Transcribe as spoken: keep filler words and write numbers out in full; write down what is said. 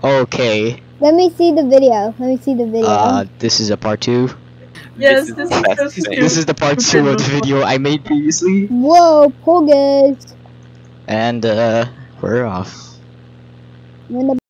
Okay. Let me see the video. Let me see the video. Uh, this is a part two. Yes, This this is is the so best thing. stupid. This is the part two of the video I made previously, Whoa, Pogus. and uh, we're off. When the